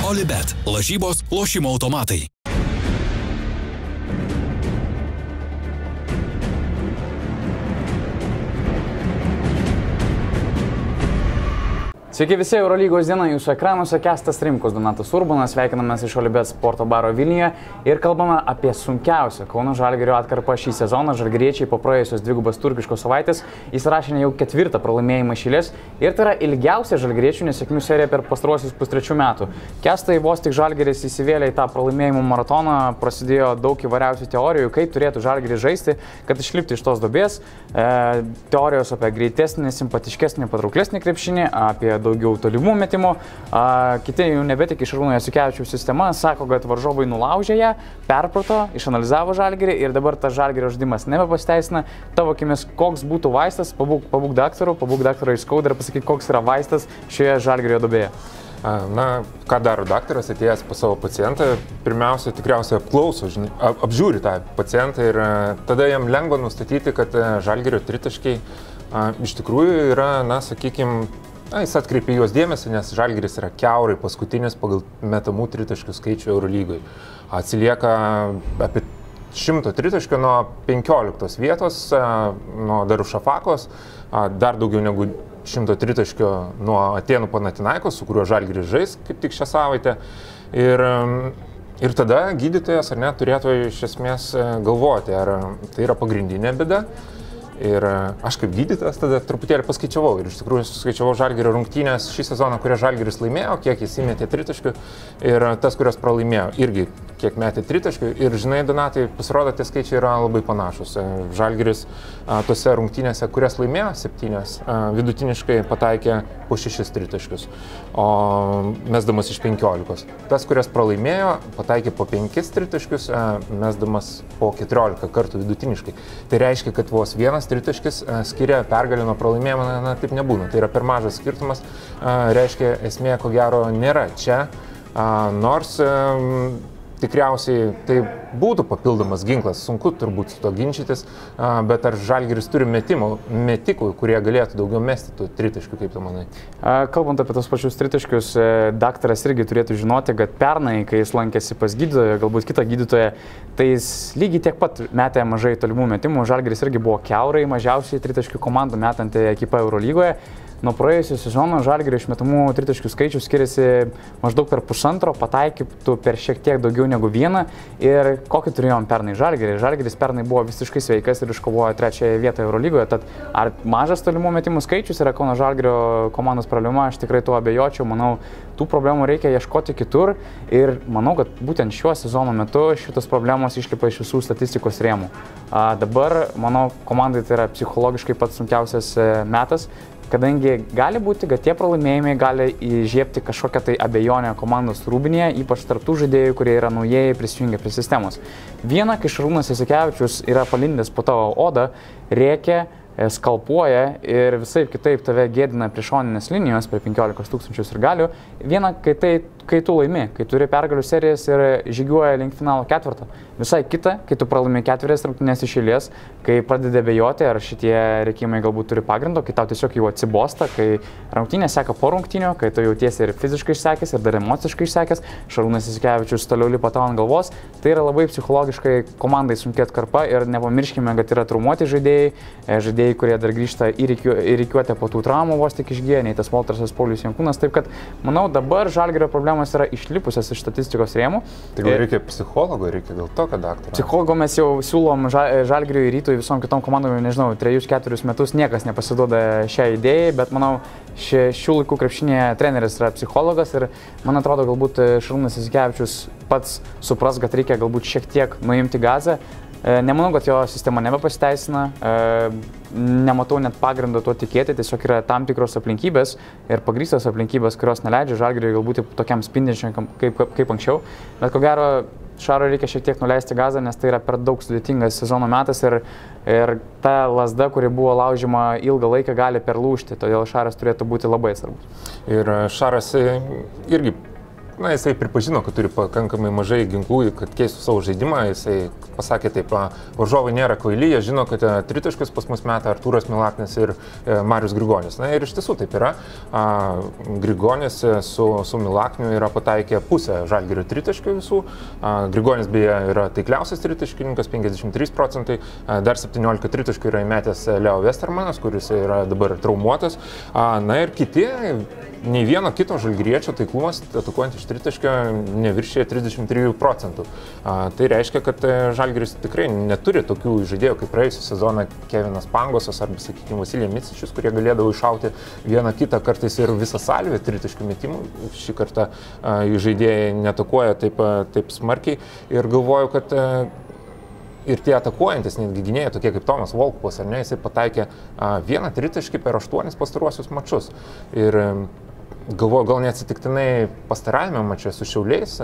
Olibet – lažybos, lošimo automatai. Sveiki visi, Eurolygos diena jūsų ekranuose, Kęstas Rimkus, Donatas Urbanas, sveikinamės iš Olibet sporto baro Vilniuje ir kalbame apie sunkiausią Kauno Žalgirio atkarpą šį sezoną. Žalgiriečiai po praėjusios dvigubos turkiškos savaitės įsirašė jau 4. pralaimėjimą iš eilės ir tai yra ilgiausia žalgiriečių nesėkmių serija per pastaruosius pustrečių metų. Kęstai, vos tik Žalgiris įsivėlė į tą pralaimėjimų maratoną, prasidėjo daug įvairiausių teorijų, kaip turėtų Žalgiris žaisti, kad išlipti iš tos duobės. Teorijos apie greitesnį, simpatiškesnį, patrauklesnį krepšinį, apie daugiau tolimų metimų. Kiti jau nebetik Šarūno Jasiukevičiaus sistema, sako, kad varžovai nulaužė ją, perprato, išanalizavo Žalgirį ir dabar tas Žalgirio žaidimas nebepasteisina. Tavo akimis, koks būtų vaistas, pabūk daktarą į skaudą ir pasakyk, koks yra vaistas šioje Žalgirio duobėje. Na, ką daro daktaras atėjęs pas savo pacientą? Pirmiausia, tikriausiai apklauso, apžiūri tą pacientą ir tada jam lengva nustatyti, kad Žalgirio tritaškiai iš tikrųjų yra, na, sakykime, jis atkreipia juos dėmesį, nes Žalgiris yra kiaurai paskutinis pagal metamų tritaškių skaičių Eurolygoje. Atsilieka apie 100 tritaškių nuo 15 vietos, nuo Darušafakos, dar daugiau negu 100 tritaškių nuo Atėnų Panathinaikos, su kuriuo Žalgiris žais kaip tik šią savaitę. Ir tada gydytojas ar ne turėtų iš esmės galvoti, ar tai yra pagrindinė bėda. Ir aš kaip gydytojas tada truputėlį paskaičiavau ir iš tikrųjų suskaičiavau Žalgirio rungtynės šį sezoną, kurią Žalgiris laimėjo, kiek jis įmetė tritaškių ir tas, kurios pralaimėjo, irgi kiek metė tritaškių. Ir žinai, Donatai, pasirodo, tie skaičiai yra labai panašus. Žalgiris tose rungtynėse, kurias laimėjo 7, vidutiniškai pataikė po 6 tritaškius, o mesdamas iš 15. Tas, kurias pralaimėjo, pataikė po 5 tritaškius, mesdamas po 14 kartų vidutiniškai. Tai reiškia, kad vos vienas tritaškis skiria pergalę nuo pralaimėjimo, na, taip nebūna. Tai yra per mažas skirtumas, reiškia, esmė ko gero nėra čia, nors tikriausiai tai būtų papildomas ginklas, sunku turbūt su to ginčytis, bet ar Žalgiris turi metikų, kurie galėtų daugiau mesti tų tritaškių, kaip tu manai? Kalbant apie tos pačius tritaškius, daktaras irgi turėtų žinoti, kad pernai, kai jis lankėsi pas gydytoją, galbūt kitą gydytoją, tai jis lygiai tiek pat metė mažai tolimų metimų. Žalgiris irgi buvo kiaurai mažiausiai tritaškių komandų metanti ekipa Eurolygoje. Nuo praėjusio sezono Žalgirio išmetamų tritaškių skaičius skiriasi maždaug per pusantro, pataikytų per šiek tiek daugiau negu 1. Ir kokį turėjom pernai Žalgirį? Žalgiris pernai buvo visiškai sveikas ir iškovojo 3. vietą Eurolygoje. Tad ar mažas tolimų metimų skaičius yra Kauno Žalgirio komandos problema? Aš tikrai tuo abejočiau. Manau, tų problemų reikia ieškoti kitur. Ir manau, kad būtent šiuo sezono metu šitos problemos išlipa iš visų statistikos rėmų. Dabar, manau, komandai tai yra psichologiškai pats sunkiausias metas. Kadangi gali būti, kad tie pralaimėjimai gali įžiebti kažkokią tai abejonę komandos rūbinėje, ypač tarp tų žaidėjų, kurie yra naujieji prisijungę prie sistemos. Viena, kai Šarūnas Jasiukevičius yra palindęs po tavo odą, rėkia, skalpuoja ir visaip kitaip tave gėdina prie šoninės linijos, prie 15 000 sirgalių. Viena, kai tu laimi, kai turi pergalių serijas ir žygiuoja link finalo 4. Visai kita, kai tu pralaimi 4 rungtynes iš eilės, kai pradedi abejoti, ar šitie rėkimai galbūt turi pagrindo, kai tau tiesiog jau atsibosta, kai rungtynės seka po rungtynių, kai tu jautiesi ir fiziškai išsekęs, ir dar emociškai išsekęs, Šarūnas Jasiukevičius toliau lipa tau ant galvos. Tai yra labai psichologiškai komandai sunki atkarpa ir nepamirškime, kad yra traumuoti žaidėjai, kurie dar grįžta į rikiuotę po tų traumų, vos tik išgyja, nei tas Waltersas, Paulius Jankūnas. Taip kad, manau, dabar Žalgirio problemos yra išlipusios iš statistikos rėmų. Tai gal reikia psichologo, reikia gal tokio daktaro? Psichologo mes jau siūlom Žalgiriui, Rytui, visom kitom komandom, nežinau, 3-4 metus niekas nepasiduoda šią idėją, bet manau, šių laikų krepšinėje treneris yra psichologas ir man atrodo, galbūt Šarūnas Jasiukevičius pats supras, kad reikia galbūt šiek tiek nuimti gazą. Nemanau, kad jo sistema nebepasiteisina, nematau net pagrindo tuo tikėti, tiesiog yra tam tikros aplinkybės ir pagrįstos aplinkybės, kurios neleidžia Žalgiriui galbūt tokiam spindinčiam kaip anksčiau. Bet ko gero, Šarui reikia šiek tiek nuleisti gazą, nes tai yra per daug sudėtingas sezono metas ir ta lazda, kuri buvo laužima ilgą laiką, gali perlūžti, todėl Šaras turėtų būti labai svarbus. Ir Šaras irgi Na, jisai pripažino, kad turi pakankamai mažai ginklų, kad keistų savo žaidimą. Jisai pasakė taip, varžovai nėra kvaili, jie žino, kad tritaškius pas mus meta Artūras Milaknis ir Marius Grigonis. Na ir iš tiesų taip yra. Grigonis su Milakniu yra pataikę pusę Žalgirio tritaškių visų. Grigonis beje yra taikliausias tritaškininkas, 53%. Dar 17 tritaškių yra įmetęs Leo Westermanas, kuris yra dabar traumuotas. Na ir kiti, nei vieno kito žalgiriečio taiklumas atakuojant iš tritaškio neviršė 33%. Tai reiškia, kad Žalgiris tikrai neturi tokių žaidėjų kaip praėjusią sezoną Kevinas Pangosas arba, sakykime, Vasilijus Micičius, kurie galėdavo iššauti vieną kitą, kartais ir visą salvę tritaškių metimų. Šį kartą žaidėjai netakuoja taip smarkiai ir galvoju, kad ir tie atakuojantis netgi gynėjai, tokie kaip Tomas Volkupas, ar ne, jisai pataikė vieną tritaškį per 8 pastaruosius mačus. Ir galvoju, gal neatsitiktinai pastarajame mače su Šiauliais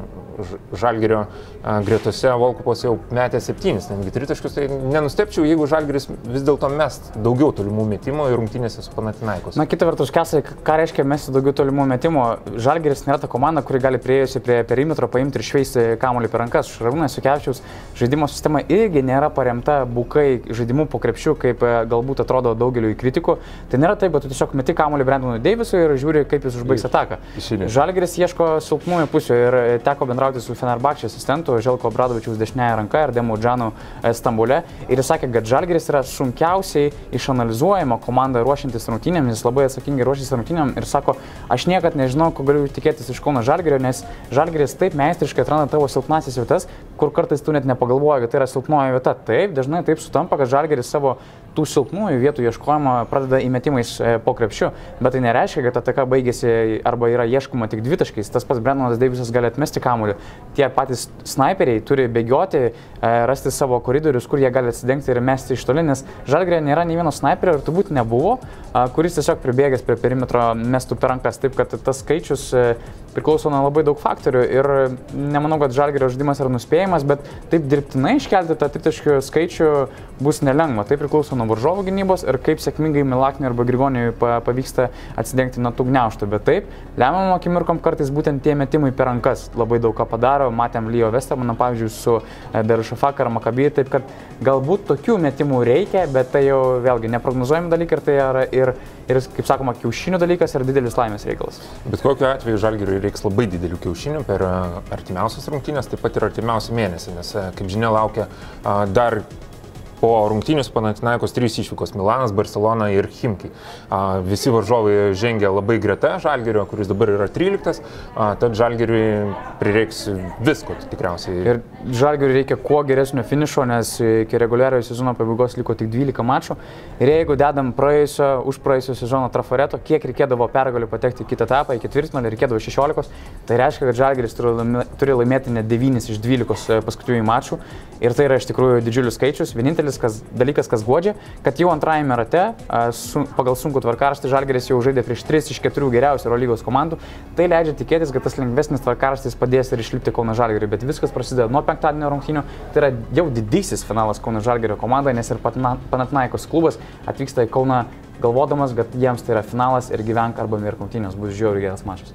Žalgirio gretose Volkupas jau metė 7, netgi tritaškius, tai nenustepčiau, jeigu Žalgiris vis dėlto mest daugiau tolimų metimų ir rungtynėse su Panathinaikos. Na, kita vertus, ką reiškia mesti daugiau tolimų metimų? Žalgiris nėra ta komanda, kuri gali priėjusi prie perimetro paimti ir šveisti kamuolį per rankas. Šarūnas Juknevičiaus žaidimo sistema irgi nėra paremta bukai žaidimu po krepšiu, kaip galbūt atrodo daugeliu kritikų. Tai nėra taip, kad tu tiesiog meti kamuolį Brandonui Davisui ir žiūri, kaip jis užbaigs ataką. Žalgiris ieško silpnųjų pusių ir teko bendrauti su Fenerbahčė asistentu Željko Obradovičiaus dešiniąja ranka ir Demu Džanu Stambule. Ir jis sakė, kad Žalgiris yra sunkiausiai išanalizuojama komanda ruošiantis rungtynėms, jis labai atsakingai ruošiasi rungtynėms ir sako, aš niekad nežinau, ko galiu tikėtis iš Kauno Žalgirio, nes Žalgiris taip meistriškai atranda tavo silpnasis vietas, kur kartais tu net nepagalvoji, kad tai yra silpnoji vieta. Taip, dažnai taip sutampa, kad Žalgiris savo tų silpnųjų vietų ieškojimą pradeda įmetimais po krepšiu, bet tai nereiškia, kad ataka baigėsi arba yra ieškoma tik dvitaškiais. Tas pats Brendonas Davisas gali atmesti kamuolį. Tie patys snaiperiai turi bėgioti, rasti savo koridorius, kur jie gali atsidengti ir mesti iš toli, nes Žalgiryje nėra nei vieno snaiperio ir turbūt nebuvo, kuris tiesiog pribėgęs prie perimetro mestų per rankas. Taip, kad tas skaičius priklauso nuo labai daug faktorių ir nemanau, kad Žalgirio žaidimas yra nuspėjimas, bet taip dirbtinai iškelti tą tritaškių skaičių bus nelengva. Tai priklauso nuo varžovų gynybos ir kaip sėkmingai Milakniui arba Grigoniui pavyksta atsidengti nuo tų gniaužtų. Bet taip, lemiamom akimirkom kartais būtent tie metimai per rankas labai daug ką padaro. Matėm Leo Westermaną, pavyzdžiui, su Darušafaka ar Maccabi, taip kad galbūt tokių metimų reikia, bet tai jau vėlgi neprognozuojami dalykai ir tai yra ir kaip sakoma, kiaušinių dalykas ir didelis laimės reikalas. Bet kokiu atveju Žalgiriui reiks labai didelių kiaušinių per artimiausias rungtynės, taip pat ir artimiausią mėnesį, nes, kaip žinia, laukia dar po rungtynių su Panathinaikos 3 išvykos: Milanas, Barcelona ir Chimki. Visi varžovai žengia labai greta Žalgirio, kuris dabar yra 13, tad Žalgiriui prireiks visko tikriausiai. Ir Žalgiriui reikia kuo geresnio finišo, nes iki reguliariojo sezono pabaigos liko tik 12 mačų. Ir jeigu dedam už praėjusio sezono trafareto, kiek reikėdavo pergalių patekti į kitą etapą, į ketvirtfinalį reikėdavo 16, tai reiškia, kad Žalgiris turi laimėti net 9 iš 12 paskutinių mačų. Ir tai yra iš tikrųjų didžiulis skaičius. Vienintelis dalykas, kas guodžia, kad jau antrajame rate pagal sunkų tvarkaraštį Žalgiris jau žaidė prieš 3 iš 4 geriausių Eurolygos komandų. Tai leidžia tikėtis, kad tas lengvesnis tvarkaraštis padės ir išlipti Kauno Žalgiriui. Bet viskas prasideda nuo penktadienio rungtynių. Tai yra jau didysis finalas Kauno Žalgirio komandai, nes ir Panathinaikos klubas atvyksta į Kauną galvodamas, kad jiems tai yra finalas ir gyvenk arba mirk rungtynės bus žiauriai geras mačas.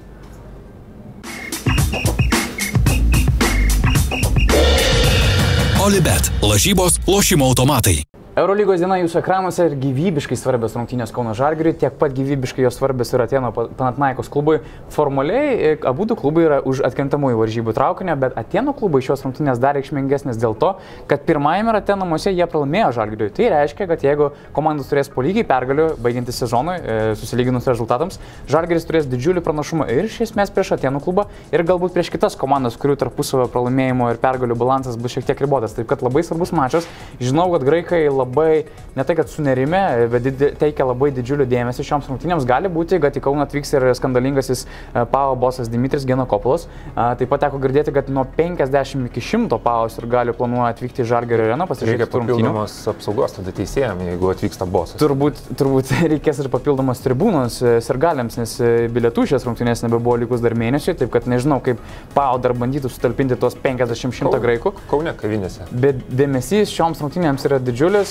Olibet. Lažybos, lošimo automatai. Eurolygos diena jūsų ekranuose ir gyvybiškai svarbios rungtynės Kauno Žalgiriui, tiek pat gyvybiškai jos svarbios ir Atėnų Panathinaikos klubui. Formaliai abu du klubai yra už atkrintamųjų varžybų traukinio, bet Atėnų klubui šios rungtynės dar reikšmingesnės dėl to, kad pirmajame rate namuose jie pralaimėjo Žalgiriui. Tai reiškia, kad jeigu komandos turės po lygiai pergalių baigiantis sezonui, susilyginus rezultatams, Žalgiris turės didžiulį pranašumą ir iš esmės prieš Atėnų klubą ir galbūt prieš kitas komandas, kurių tarpusavio pralaimėjimo ir pergalių balansas bus šiek tiek ribotas. Taip kad labai svarbus mačas. Žinau, kad graikai labai, ne tai kad sunerime, bet teikia labai didžiulį dėmesį šioms rungtynėms. Gali būti, kad į Kauną atvyks ir skandalingasis PAO bosas Dimitris Genokopulas. Taip pat teko girdėti, kad nuo 50 iki 100 PAOs ir gali planuoja atvykti į Žalgirio areną pasižiūrėti rungtynių. Reikia papildomos apsaugos tada teisėjams, jeigu atvyksta bosas. Turbūt reikės ir papildomos tribūnos sirgaliams, nes bilietų šias rungtynės nebebuvo likus dar mėnesiui, taip kad nežinau, kaip PAO dar bandytų sutalpinti tos 50-100 graikų. Kaune kavinėse. Bet dėmesys šioms rungtynėms yra didžiulis.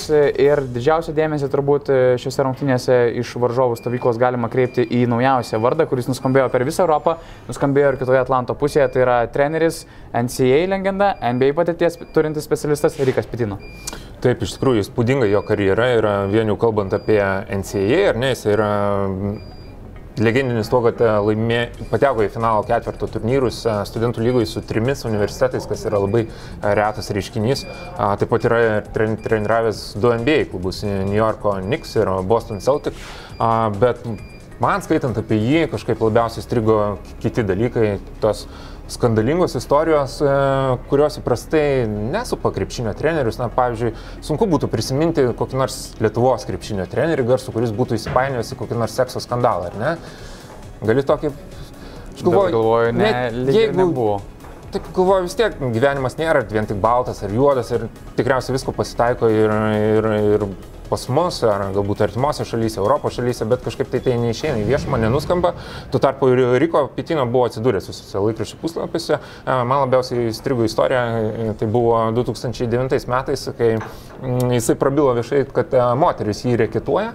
ir didžiausią dėmesį turbūt šiuose rungtynėse iš varžovų stovyklos galima kreipti į naujausią vardą, kuris nuskambėjo per visą Europą, nuskambėjo ir kitoje Atlanto pusėje, tai yra treneris, NCAA legenda, NBA patirties turintis specialistas Rikas Pitino. Taip, iš tikrųjų, įspūdinga jo karjera yra, vien jau kalbant apie NCAA, ar ne, jis yra legendinis tuo, kad pateko į finalo ketverto turnyrus studentų lygoje su 3 universitetais, kas yra labai retas reiškinys. Taip pat yra treniravęs 2 NBA klubus, New Yorko Knicks ir Boston Celtics, bet man skaitant apie jį kažkaip labiausiai strigo kiti dalykai, tos skandalingos istorijos, kurios įprastai nesupa krepšinio trenerius. Na, pavyzdžiui, sunku būtų prisiminti kokį nors Lietuvos krepšinio trenerį garsų, kuris būtų įsipainiojęs į kokį nors sekso skandalą, ar ne? Gali tokį... Aš galvoju, jeigu nebuvo. Taip galvoju, vis tiek gyvenimas nėra vien tik baltas ar juodas ir tikriausiai visko pasitaiko ir pas mus, ar galbūt artimuose šalyse, Europos šalyse, bet kažkaip tai neišeina į viešumą, nenuskamba. Tuo tarpu Riko Pitino buvo atsidūręs visose laikraščių puslapiuose. Man labiausiai įstrigo istorija, tai buvo 2009 metais, kai jisai prabilo viešai, kad moteris jį reketuoja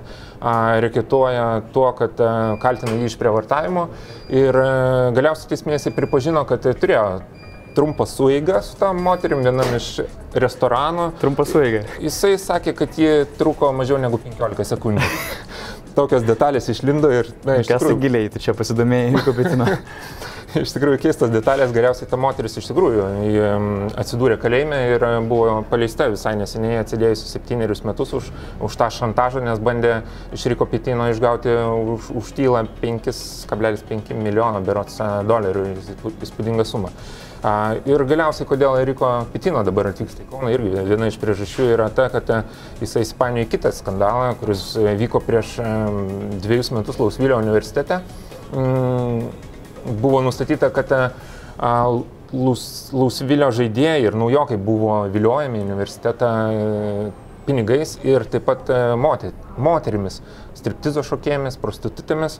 tuo, kad kaltina jį išprievartavimo ir galiausiai teisme jisai pripažino, kad turėjo trumpą sueigą su tą moterim vienam iš restoranų. Trumpą sueigą. Jisai sakė, kad ji truko mažiau negu 15 sekundžių. Tokios detalės išlindo ir... Iš tikrųjų, giliai, tu čia pasidomėjai Riko Pitino. Iš tikrųjų, keistas detalės, galiausiai ta moteris iš tikrųjų atsidūrė kalėjime ir buvo paleista visai neseniai, atsidėjusi 7 metus už tą šantažą, nes bandė iš Riko Pitino išgauti už tylą 5,5 milijono berods dolerių, įspūdinga suma. Ir galiausiai, kodėl Riko Pitino dabar atvyksta į Kauną, irgi viena iš priežasčių yra ta, kad jisai įsipainiojo į kitą skandalą, kuris vyko prieš 2 metus Lausvilio universitete. Buvo nustatyta, kad Lausvilio žaidėjai ir naujokai buvo viliojami į universitetą pinigais ir taip pat moterimis, striptizo šokėjomis, prostitutėmis.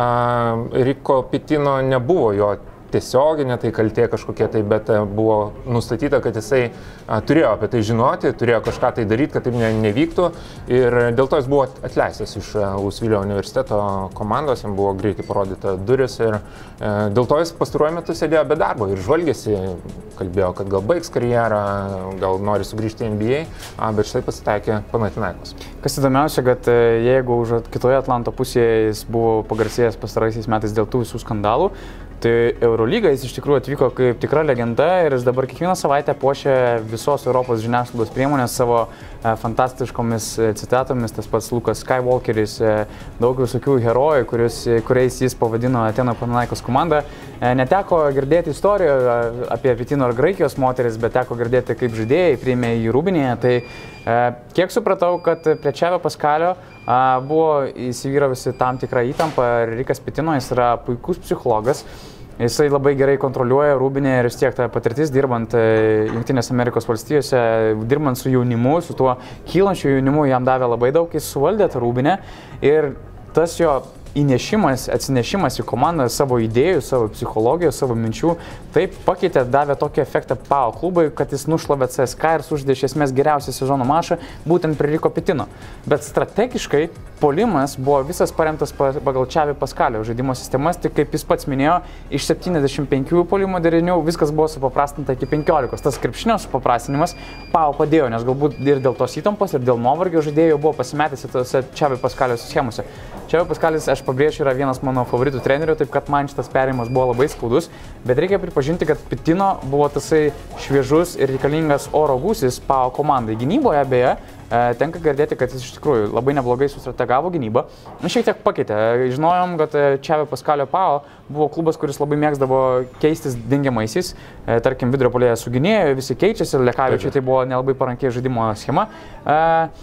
Riko Pitino nebuvo jo tiesioginė tai kaltė kažkokia tai, bet buvo nustatyta, kad jisai turėjo apie tai žinoti, turėjo kažką tai daryti, kad taip nevyktų ir dėl to jis buvo atleistas iš Lausvilio universiteto komandos, jam buvo greitai parodyta duris ir dėl to jis pastaruoju metu sėdėjo be darbo ir žvalgėsi, kalbėjo, kad gal baigs karjerą, gal nori sugrįžti į NBA, bet štai pasitaikė Panathinaikos. Kas įdomiausia, kad jeigu kitoje Atlanto pusėje jis buvo pagarsėjęs pastaraisiais metais dėl tų visų skandalų, tai Eurolyga jis iš tikrųjų atvyko kaip tikra legenda ir jis dabar kiekvieną savaitę puošia visos Europos žiniasklaidos priemonės savo fantastiškomis citatomis. Tas pats Lukas Skywalkeris, daug visokių herojų, kuriais jis pavadino Atėnų Panathinaikos komandą. Neteko girdėti istorijų apie Pitino ar Graikijos moteris, bet teko girdėti, kaip žaidėjai priėmė į Rūbinėje. Tai kiek supratau, kad prie Čavio Paskalio buvo įsivyravusi tam tikra įtampa. Rikas Pitino, jis yra puikus psichologas. Jisai labai gerai kontroliuoja Rūbinę ir vis tiek ta patirtis dirbant Jungtinėse Amerikos valstijose, dirbant su jaunimu, su tuo kylančiu jaunimu, jam davė labai daug, jis suvaldė tą Rūbinę ir tas jo atsinešimas į komandą savo idėjų, savo psichologijos, savo minčių, taip pakeitė, davė tokį efektą PAO klubui, kad jis nušlavė CSKA ir sužaidė iš esmės geriausią sezono mačą būtent prie Riko Pitino. Bet strategiškai puolimas buvo visas paremtas pagal Čavio Paskalio žaidimo sistemas, tik kaip jis pats minėjo, iš 75 puolimo derinių viskas buvo supaprastinta iki 15. Tas krepšinio supaprastinimas PAO padėjo, nes galbūt ir dėl tos įtampos, ir dėl nuovargio žaidėjų buvo pasimetęs į tose Čavio Paskalio schemose. Čavio Paskalis, aš pabrėžiu, yra vienas mano favoritų trenerių, taip kad man šitas perėjimas buvo labai skaudus, bet reikia pripažinti, kad Pitino buvo tasai šviežus ir reikalingas oro gūsis PAO komandai. Gynyboje beje, tenka girdėti, kad jis iš tikrųjų labai neblogai sustrategavo gynybą. Šiek tiek pakeitė. Žinojom, kad Čavio Paskalio PAO buvo klubas, kuris labai mėgdavo keistis dingiamaisiais. Tarkim, vidurio puolėjas su gynėju, visi keičiasi, Lekavičiui tai buvo nelabai parankiai žaidimo schema.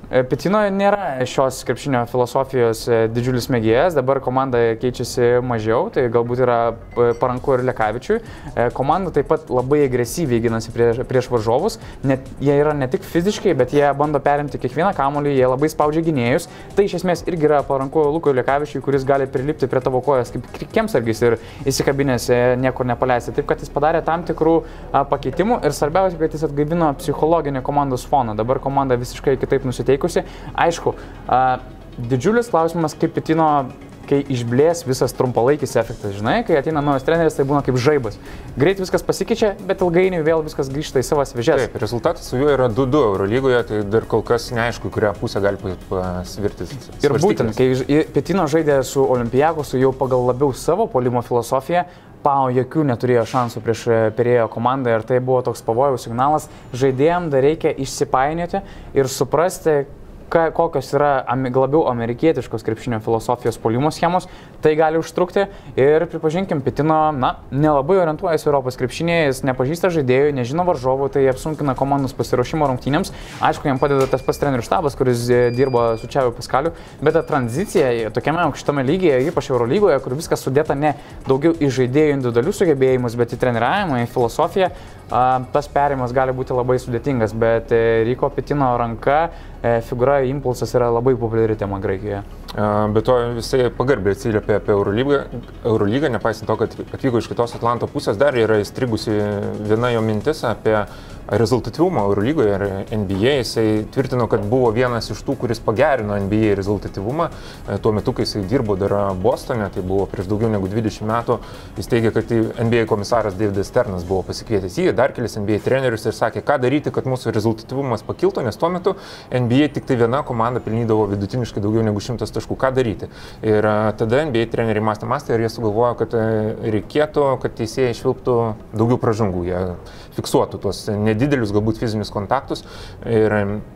Pitino nėra šios krepšinio filosofijos didžiulis mėgėjas, dabar komanda keičiasi mažiau, tai galbūt yra paranku ir Lekavičiui. Komanda taip pat labai agresyviai ginasi prieš varžovus, jie yra ne tik fiziškai, bet jie bando perimti kiekvieną kamuolį, jie labai spaudžia gynėjus. Tai iš esmės irgi yra paranku Lukui Lekavičiui, kuris gali prilipti prie tavo kojas kaip kiemsargis ir įsikabinęs niekur nepaleisti. Taip, kad jis padarė tam tikrų pakeitimų ir svarbiausia, kad jis atgaivino psichologinį komandos foną. Dabar komanda visiškai kitaip nusiteikusi. Aišku, didžiulis klausimas, kaip Pitino, kai išblės visas trumpalaikis efektas, žinai, kai ateina naujas treneris, tai būna kaip žaibas. Greit viskas pasikeičia, bet ilgainiui vėl viskas grįžta į savas vėžes. Taip, rezultatas su juo yra 2-2 Eurolygoje, tai dar kol kas neaišku, kurią pusę gali pasvirti. Ir būtent, kai Pitino žaidė su Olympiakosu jau pagal labiau savo puolimo filosofiją, Pau jokių neturėjo šansų prieš Pirėjo komandą ir tai buvo toks pavojaus signalas. Žaidėjams dar reikia išsipainioti ir suprasti, kokios yra labiau amerikietiškos krepšinio filosofijos puolimo schemos, tai gali užtrukti ir pripažinkim, Pitino, nelabai orientuojasi Europos krepšinėje, jis nepažįsta žaidėjų, nežino varžovų, tai apsunkina komandos pasiruošimo rungtynėms. Aišku, jam padeda tas pats trenerių štabas, kuris dirbo su Čiaviu Paskaliu, bet ta tranzicija tokiame aukštame lygyje, ypač Eurolygoje, kur viskas sudėta ne daugiau į žaidėjų individualių sugebėjimus, bet į treniravimą, į filosofiją, tas perėjimas gali būti labai sudėtingas, bet Riko Pitino ranka, figūra, impulsas yra labai populiari tema Graikijoje. Be to visai pagarbiai atsiliepia apie Eurolygą, nepaisant to, kad atvyko iš kitos Atlanto pusės, dar yra įstrigusi viena jo mintis apie rezultatyvumą Eurolygoje ir NBA. Jisai tvirtino, kad buvo vienas iš tų, kuris pagerino NBA rezultatyvumą. Tuo metu, kai jisai dirbo dar Bostone, tai buvo prieš daugiau negu 20 metų, jis teigia, kad NBA komisaras Davidas Sternas buvo pasikvietęs jį, dar kelis NBA trenerius ir sakė, ką daryti, kad mūsų rezultatyvumas pakiltų, nes tuo metu NBA tik tai viena komanda pelnydavo vidutiniškai daugiau negu 100 taškų. Ką daryti? Ir tada NBA treneriai mąstė ir jie sugalvojo, kad reikėtų, kad teisėjai išvilptų daugiau pražangų. Jie fiksuotų tuos nedidelius galbūt fizinius kontaktus ir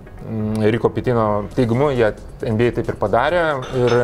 Riko Pitino teigimu jie NBA taip ir padarė ir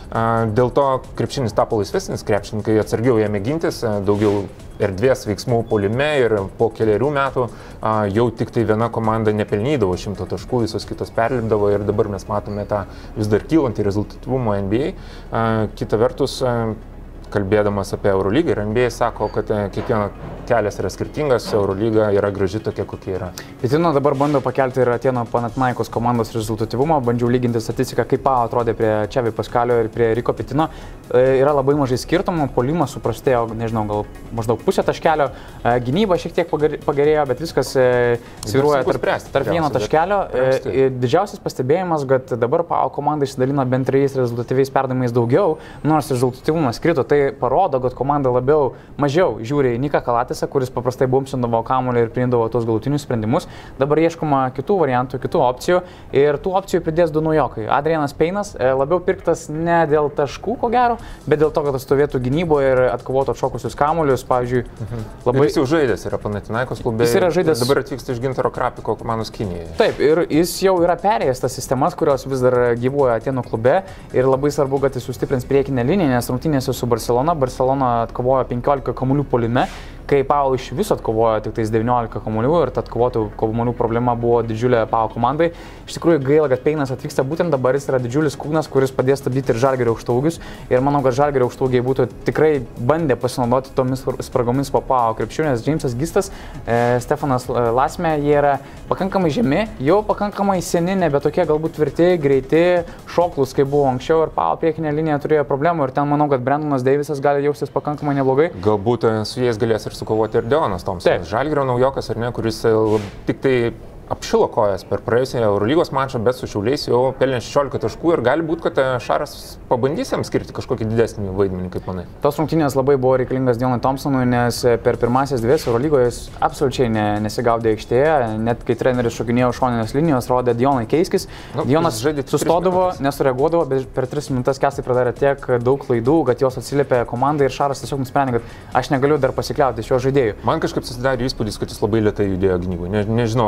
dėl to krepšinis tapo laisvesnis, krepšininkai atsargiau ėmė gintis, daugiau erdvės veiksmų puolime ir po keliarių metų jau tik tai viena komanda nepelnydavo 100 taškų, visos kitos perlipdavo ir dabar mes matome tą vis dar kylantį rezultatyvumą NBA. Kita vertus, kalbėdamas apie Eurolygą ir NBA sako, kad kiekvieno kelias yra skirtingas, Eurolyga yra graži tokia, kokia yra. Pitino dabar bando pakelti ir Atėnų Panathinaikos komandos rezultatyvumą, bandžiau lyginti statistiką, kaip Pau atrodė prie Čiavi Paskalio ir prie Riko Pitino. Yra labai mažai skirtumų, puolimas suprastėjo, nežinau, gal maždaug pusę taškelio, gynyba šiek tiek pagerėjo, bet viskas svyruoja tarp vieno taškelio. Didžiausias pastebėjimas, kad dabar Pau komanda išsidalino bent 3 rezultatyviais perdavimais daugiau, nors rezultatyvumas krito. Tai parodo, kad komanda mažiau žiūri į Niką Kalatisą, kuris paprastai bumsindavo kamuolį ir priimdavo tos galutinius sprendimus. Dabar ieškoma kitų variantų, kitų opcijų ir tų opcijų pridės 2 naujokai. Adrianas Peinas labiau pirktas ne dėl taškų, ko gero, bet dėl to, kad atstovėtų gynyboje ir atkovotų atšokusius kamuolius. Pavyzdžiui, labai... Jis jau žaidęs yra Panathinaikos klube. Jis yra žaidęs... Dabar atvyksta iš Gintaro Krapiko komandos Kinijoje. Taip, ir jis jau yra perėjęs tas sistemas, kurios vis dar gyvuoja Atėnų klube ir labai svarbu, kad jis sustiprins priekinę liniją, nes rungtynėse su Barcelona atkovojo 15 kamuolių puolime, kai Pau iš viso atkovojo tik tais 19 kamuolių ir ta atkovotų kamuolių problema buvo didžiulė Pau komandai. Iš tikrųjų gaila, kad Peinas atvyksta būtent dabar, jis yra didžiulis kūnas, kuris padės stabdyti ir Žalgirio aukštaūgius ir manau, kad Žalgirio aukštaūgiai būtų tikrai bandę pasinaudoti tomis spragomis po Pau krepšiu, nes Džeimsas Gistas, Stefanas Lasme, jie yra pakankamai žemi, jau pakankamai seni, nebe tokie galbūt tvirti, greiti, šoklus, kaip buvo anksčiau ir Pau priekinė linija turėjo problemų ir ten manau, kad Brendonas Deivisas gali jaustis pakankamai neblogai. Galbūt su jais galės ir sukovoti ir Deonas Thompsonas. Žalgirio naujokas, ar ne, kuris tik tai apšilo kojas per praėjusią Eurolygos mačą, bet su Šiauliais jau pelnė 16 taškų ir gali būti, kad Šaras pabandys jam skirti kažkokį didesnį vaidmenį, kaip manai. Tos rungtynės labai buvo reikalingas Deonui Thompsonui, nes per pirmasias 2 Eurolygoje jis absoliučiai nesigaudė aikštėje, net kai treneris šokinėjo šoninės linijos, rodė Deonai keiskis. Deonas sustodavo, nesureaguodavo, bet per 3 minutės Kęstai padarė tiek daug klaidų, kad jos atsiliepė komandai ir Šaras tiesiog nusprendė, kad aš negaliu dar pasikliauti šio žaidėjų. Man kažkaip susidarė įspūdis, kad jis labai lėtai judėjo gynyboje. Nežinau, ar jisai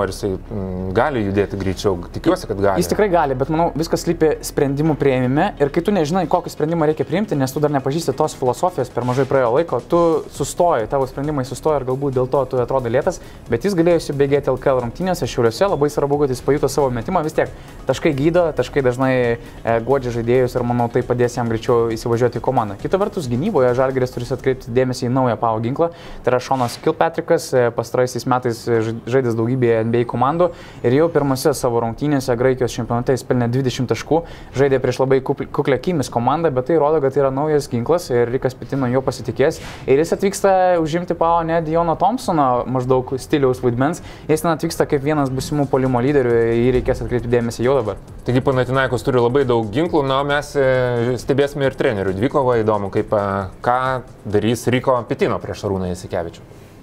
gali judėti greičiau, tikiuosi, kad gali. Jis tikrai gali, bet manau, viskas slypi sprendimų prieimime ir kai tu nežinai, kokį sprendimą reikia priimti, nes tu dar nepažįsti tos filosofijos, per mažai praėjo laiko, tu sustoji, tavo sprendimai sustoja ir galbūt dėl to tu atrodo lėtas, bet jis galėjo įsibėgėti LKL rungtynėse Šiauliuose, labai svarbu, kad jis pajuto savo metimą, vis tiek taškai gydo, taškai dažnai guodžia žaidėjus ir manau, tai padės jam greičiau įsivažiuoti į komandą. Kita vertus, gynyboje Žalgiris turi atkreipti dėmesį į naują PAO ginklą, tai yra Šonas Kilpatrickas, pastaraisiais metais žaidęs daugybėje NBA komandų. Ir jau pirmose savo rungtynėse Graikijos čempionate jis pelnė 20 taškų, žaidė prieš labai kuklę Kimis komandą, bet tai rodo, kad tai yra naujas ginklas ir Rikas Pitino jo pasitikės. Ir jis atvyksta užimti PAO ne Diono Thompsono maždaug stiliaus vaidmens, jis ten atvyksta kaip vienas būsimų puolimo lyderių, jį reikės atkreipti dėmesį jau dabar. Taigi Panathinaikos turi labai daug ginklų, na, mes stebėsime ir trenerių dvikovą, įdomu, ką darys Riko Pitino prieš Šarūną Jasikevičių.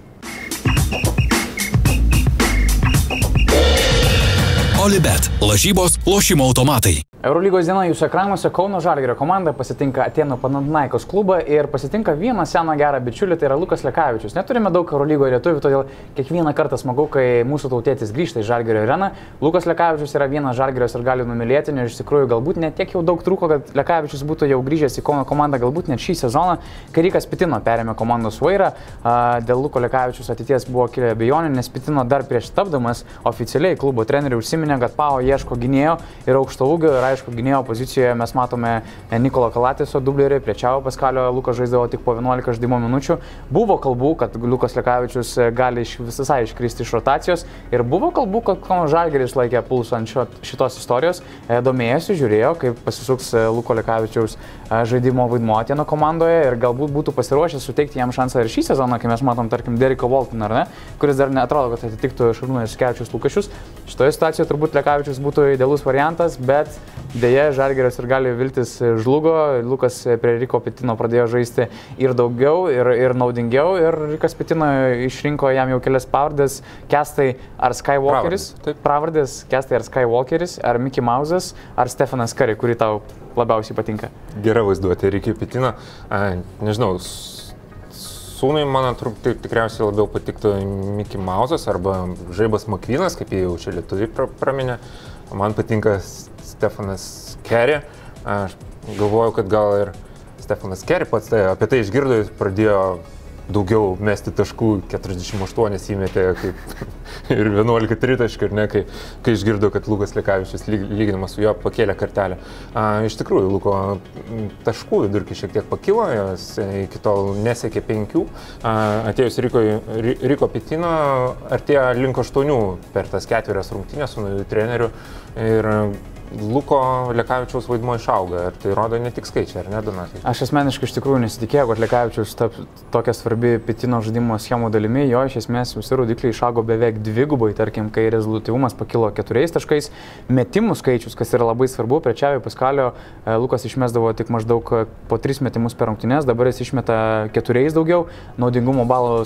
Olibet. Lažybos, lošimo automatai. Eurolygos diena jūsų ekranuose. Kauno Žalgirio komanda pasitinka Atėnų Panathinaikos klubą ir pasitinka vieną seną gerą bičiulį, tai yra Lukas Lekavičius. Neturime daug Eurolygoje lietuvių, todėl kiekvieną kartą smagu, kai mūsų tautietis grįžta į Žalgirio areną. Lukas Lekavičius yra vienas Žalgirio ir gali numylėti, nes iš tikrųjų galbūt net tiek jau daug trūko, kad Lekavičius būtų jau grįžęs į Kauno komandą, galbūt net šį sezoną, kai Rikas Pitino perėmė komandos vairą. Dėl Luko Lekavičius ateities buvo kilę abejonių, nes Pitino dar prieš tapdamas oficialiai klubo trenerių užsiminė, kad PAO ieško gynėjo ir aukšto ūgio ir aišku, gynėjo pozicijoje mes matome Nikolo Kalatiso dublerį, prie Čiavo Paskalio Lukas žaisdavo tik po 11 žaidimo minučių. Buvo kalbų, kad Lukas Lekavičius gali visai iškristi iš rotacijos ir buvo kalbų, kad Kauno Žalgiris laikė pulsą ant šitos istorijos, domėjosi, žiūrėjo, kaip pasisuks Luko Lekavičiaus žaidimo vaidmuo Atėnų komandoje ir galbūt būtų pasiruošęs suteikti jam šansą ir šį sezoną, kai mes matom, tarkim, Derriką Waltoną, ar ne, kuris dar neatrodo, kad atitiktų Šarūno Jasikevičiaus lūkesčius. Šitoje situacijoje turbūt Lekavičius būtų idealus variantas, bet dėja Žalgiris ir gali viltis žlugo. Lukas prie Riko Pitino pradėjo žaisti ir daugiau, ir naudingiau, ir Rikas Pitino išrinko jam jau kelias pavardės: Kestai ar Skywalkeris, pravardės Kestai ar Skywalkeris, ar Mickey Mouse'as, ar Stefanas Curry, kurį tau labiausiai patinka. Gera vaizduotė Rikį Pitino. Nežinau, sūnui man atrodo tikriausiai labiau patiktų Mickey Mouse'as arba Žaibas Makvynas, kaip jie jau čia lietuviai praminė. Man patinka Stefanas Curry. Aš galvoju, kad gal ir Stefanas Curry pats apie tai išgirdo, jis pradėjo daugiau mesti taškų, 48 įmetė ir 11 tritaškių, ir ne, kai išgirdo, kad Lukas Lekavičius lyginamas su juo pakėlė kartelę. Iš tikrųjų, Luko taškų vidurkį šiek tiek pakilo, jos iki tol nesiekė 5. Atėjus Riko Pitino artėjo link 8 per tas 4 rungtynės su naujų treneriu ir Luko Lekavičiaus vaidmuo išauga. Ir tai rodo ne tik skaičiai, ar ne, Donatai? Aš asmeniškai iš tikrųjų nesitikėjau, kad Lekavičius taps tokia svarbi Pitino žaidimo schemų dalimi. Jo iš esmės visi rodikliai išaugo beveik dvigubai, tarkim, kai rezultatyvumas pakilo 4 taškais, metimų skaičius, kas yra labai svarbu. Prie Čiavo Paskalio Lukas išmesdavo tik maždaug po 3 metimus per rungtynes, dabar jis išmeta 4 daugiau, naudingumo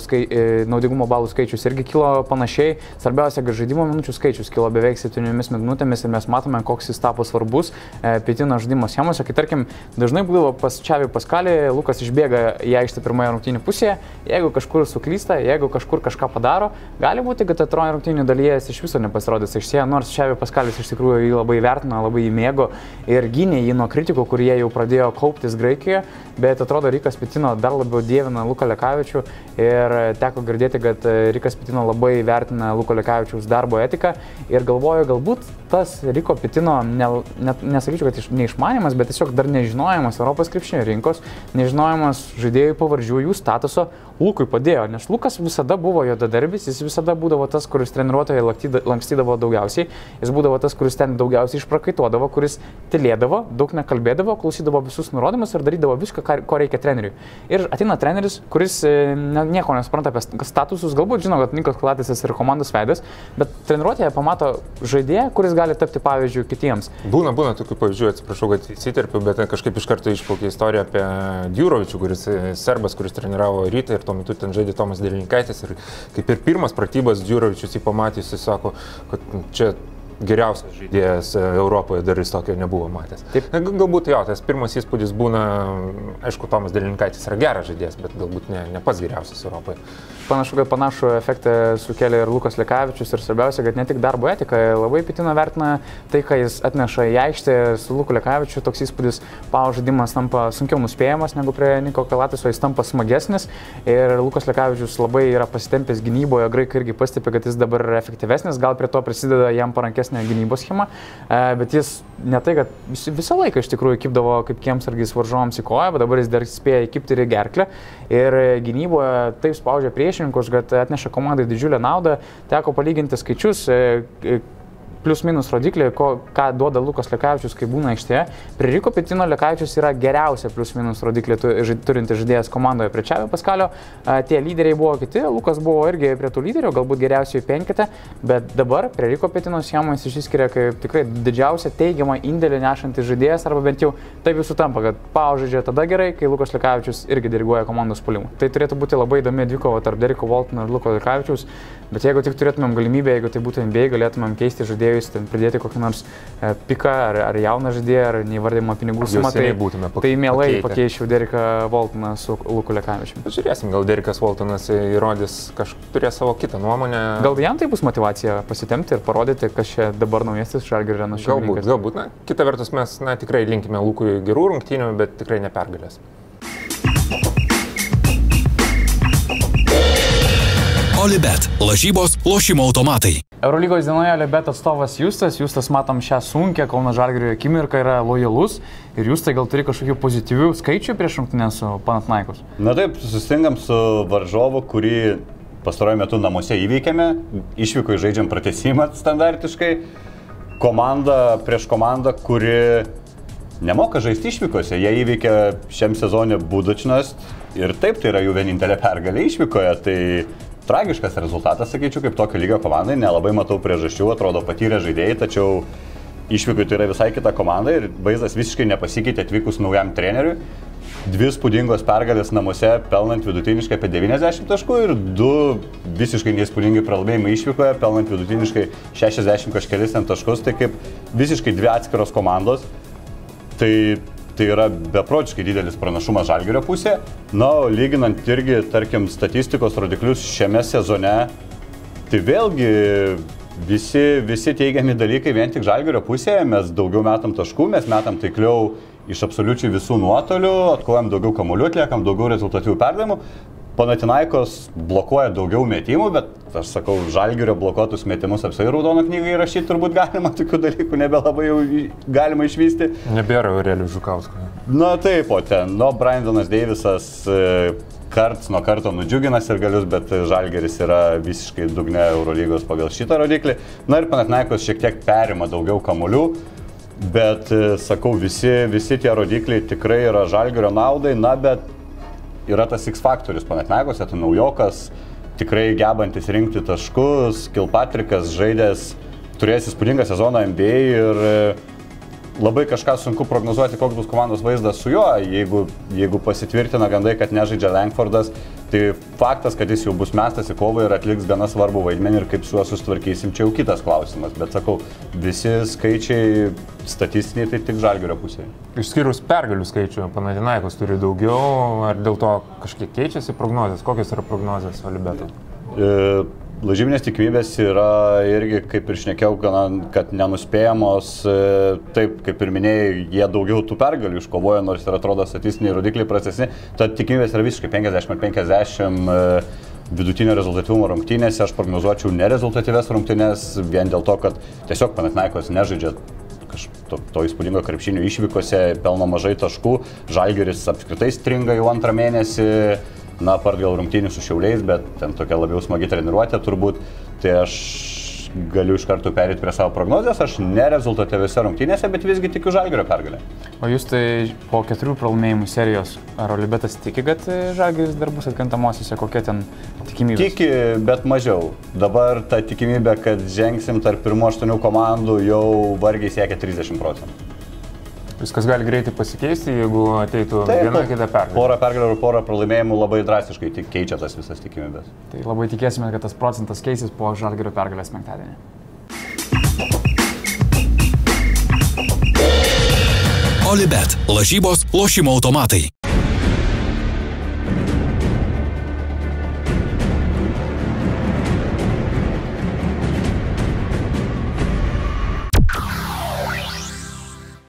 balų skaičius irgi kilo panašiai. Svarbiausia, kad žaidimo minučių skaičius kilo beveik 7 minutėmis ir mes matome, koks jis tapo svarbus Pitino žaidimo schemose, kai tarkim dažnai būdavo pas Čiavį Paskalį, Lukas išbėga į aikštę pirmoje rungtynių pusėje, jeigu kažkur suklysta, jeigu kažkur kažką padaro, gali būti, kad antroje rungtynių dalyje jis iš viso nepasirodys aikštėje, nors Čiavį Paskalis iš tikrųjų jį labai vertino, labai jį mėgo ir gynė jį nuo kritikų, kurie jau pradėjo kauptis Graikijoje, bet atrodo Rikas Pitino dar labiau dievina Luką Lekavičių ir teko girdėti, kad Rikas Pitino labai vertina Luko Lekavičiaus darbo etiką ir galvoju, galbūt tas Riko Pitino, nesakyčiau, kad neišmanimas, bet tiesiog dar nežinojimas Europos krepšinio rinkos, nežinojimas žaidėjų pavardžių, jų statuso Lukui padėjo, nes Lukas visada buvo juodadarbis, jis visada būdavo tas, kuris treniruotojai lankstydavo daugiausiai, jis būdavo tas, kuris ten daugiausiai išprakaituodavo, kuris tylėdavo, daug nekalbėdavo, klausydavo visus nurodymus ir darydavo viską, ko reikia treneriui. Ir ateina treneris, kuris nieko nesupranta apie statusus, galbūt žino, kad Nikos Kalatisas yra komandos veidas, bet treniruotėje pamato žaidėją, kuris gali tapti pavyzdžiu kitiems. Būna tokių pavyzdžių, atsiprašau, kad įsiterpiu, bet kažkaip iš karto išplaukė istorija apie Djurovičių, kuris serbas, kuris treniravo Rytą ir tuo metu ten žaidė Tomas Delinkaitis ir kaip ir pirmas pratybas Djurovičius jį pamatys, jis sako, kad čia geriausias žaidėjas Europoje, dar jis tokio nebuvo matęs. Galbūt jo, tas pirmas įspūdis būna, aišku, Tomas Delininkaitis yra geras žaidėjas, bet galbūt ne pats geriausias Europoje. Panašu, kad panašų efektą sukėlė ir Lukas Lekavičius ir svarbiausia, kad ne tik darbo etika, labai Pitina vertina tai, ką jis atneša į aikštę. Su Luku Lekavičiu toks įspūdis, Pau žaidimas tampa sunkiau nuspėjamas negu prie Niko Kalatiso, jis tampa smagesnis ir Lukas Lekavičius labai yra pasitempęs gynyboje, graikai irgi pastebė, kad jis dabar yra efektyvesnis, gal prie to prisideda jam parankesnė gynybos schema, bet jis ne tai, kad visą laiką iš tikrųjų kipdavo kaip kiemsargis varžovams į koją, bet dabar jis dar spėja įkipti ir į gerklę ir gynyboje taip spaudžia priešininkus, kad atneša komandai didžiulę naudą. Teko palyginti skaičius, plius minus rodiklį, ką duoda Lukas Lekavičius, kai būna aikštėje. Prie Riko Pitino Lekavičius yra geriausia plius minus rodiklį turinti žaidėjas komandoje prie Čavio Paskalio. Tie lyderiai buvo kiti, Lukas buvo irgi prie tų lyderių, galbūt geriausiai penkite, bet dabar prie Riko Pitino schemą jis išsiskiria kaip tikrai didžiausia teigiamą indėlį nešantis žaidėjas, arba bent jau taip jau sutampa, kad Pau žaidžia tada gerai, kai Lukas Lekavičius irgi diriguoja komandos puolimą. Tai turėtų būti labai įdomi dvikova tarp Deriko Waltono ir Luko Lekavičiaus, bet jeigu tik turėtumėm galimybę, jeigu tai būtų NBA, galėtumėm keisti žaidėjus, ten pridėti kokį nors piką ar jauną žaidėją, ar neįvardymą pinigų sumą, tai mielai pakeičiau Deriką Waltoną su Luku Lekavičiumi. Pažiūrėsim, gal Derikas Waltonas įrodys, turės savo kitą nuomonę. Gal jam tai bus motyvacija pasitemti ir parodyti, kas čia dabar naujesnis Žalgirio šeimininkas. Galbūt. Na, kita vertus mes tikrai linkime Lukui gerų rungtynių, bet tikrai ne pergalės. Olibet. Lažybos, lošimo automatai. Eurolygos dienoje Olibet atstovas Justas matom šią sunkę Kauno Žalgirio akimirką, yra lojalus ir Justai gal turi kažkokių pozityvių skaičių prieš rungtynes su Panathinaikos? Na taip, susitinkam su varžovu, kurį pastaruoju metu namuose įveikėme, išvyko žaidžiam pratęsimą standartiškai, komanda prieš komandą, kuri nemoka žaisti išvykose, jie įveikė šiam sezonė Budačnost ir taip, tai yra jų vienintelė pergalė išvykoje, tai tragiškas rezultatas, sakyčiau, kaip tokio lygio komandai, nelabai matau priežasčių, atrodo patyrę žaidėjai, tačiau išvykai tai yra visai kita komanda ir vaizdas visiškai nepasikeitė atvykus naujam treneriui. 2 spūdingos pergalės namuose, pelnant vidutiniškai apie 90 taškų ir 2 visiškai neįspūdingi pralaimėjimai išvykoje, pelnant vidutiniškai 60 kažkelis taškus, tai kaip visiškai 2 atskiros komandos. Tai yra beprotiškai didelis pranašumas Žalgirio pusė. Na, lyginant irgi, tarkim, statistikos rodiklius šiame sezone, tai vėlgi visi teigiami dalykai vien tik Žalgirio pusėje. Mes daugiau metam taškų, mes metam taikliau iš absoliučiai visų nuotolių, atkovojam daugiau kamuolių, atliekam daugiau rezultatyvių perdavimų. Panathinaikos blokuoja daugiau metimų, bet aš sakau, Žalgirio blokuotus metimus apsai raudoną knygą įrašyti turbūt galima, tokių dalykų nebelabai jau galima išvysti. Nebėra Aurelijus Žukauskas. Na taip, o ten, Brandonas Deivisas karts nuo karto nudžiugina sirgalius, bet Žalgiris yra visiškai dugne Eurolygos pagal šitą rodiklį. Na ir Panathinaikos šiek tiek perima daugiau kamuolių, bet sakau, visi tie rodikliai tikrai yra Žalgirio naudai, na bet yra tas X faktorius Panathinaikose, tai naujokas, tikrai gebantis rinkti taškus, Kilpatrikas žaidęs, turėjęs įspūdingą sezoną NBA ir labai kažką sunku prognozuoti, koks bus komandos vaizdas su juo. Jeigu pasitvirtina gandai, kad nežaidžia Langfordas, tai faktas, kad jis jau bus mestas į kovą ir atliks gana svarbų vaidmenį ir kaip su juo susitvarkysim, čia jau kitas klausimas. Bet sakau, visi skaičiai statistiniai tai tik Žalgirio pusėje. Išskyrus pergalių skaičių, Panathinaikos turi daugiau, ar dėl to kažkiek keičiasi prognozės? Kokios yra prognozės Olibeto? Lažybinės tikimybės yra irgi, kaip ir šnekėjau, kad nenuspėjamos, taip kaip ir minėjai, jie daugiau tų pergalių iškovoja, nors ir atrodo statistiniai rodikliai prastesni, tad tikimybės yra visiškai 50-50 vidutinio rezultatyvumo rungtynėse, aš prognozuočiau nerezultatyves rungtynės, vien dėl to, kad tiesiog Panathinaikos nežaidžia to įspūdingo krepšinio išvykose, pelno mažai taškų, Žalgiris apskritai stringa jau antrą mėnesį, na, apart gal rungtynių su Šiauliais, bet ten tokia labiau smagi treniruotė turbūt, tai aš galiu iš karto perėti prie savo prognozės, aš nerezultatyviose rungtynėse, bet visgi tikiu Žalgirio pergalę. O jūs tai po 4 pralaimėjimų serijos, ar Olibetas tiki, kad Žalgiris dar bus atkrintamosiose, kokia ten tikimybė? Tiki, bet mažiau. Dabar ta tikimybė, kad žengsim tarp pirmų 8 komandų, jau vargiai siekia 30%. Viskas gali greitai pasikeisti, jeigu ateitų viena kita pergalė. Porą pergalių ir porą pralaimėjimų labai drastiškai keičia tas visas tikimybės. Tai labai tikėsime, kad tas procentas keisis po Žalgirio pergalės penktadienį. Olibet. Lažybos, lošimo automatai.